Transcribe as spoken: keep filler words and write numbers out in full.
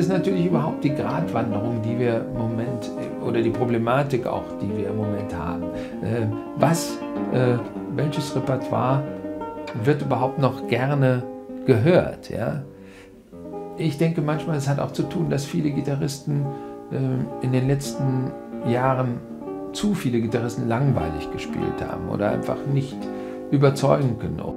ist natürlich überhaupt die Gratwanderung, die wir im Moment, oder die Problematik auch, die wir im Moment haben. Äh, was, äh, welches Repertoire wird überhaupt noch gerne gehört? Ja? Ich denke manchmal, es hat auch zu tun, dass viele Gitarristen äh, in den letzten Jahren, zu viele Gitarristen langweilig gespielt haben oder einfach nicht überzeugen können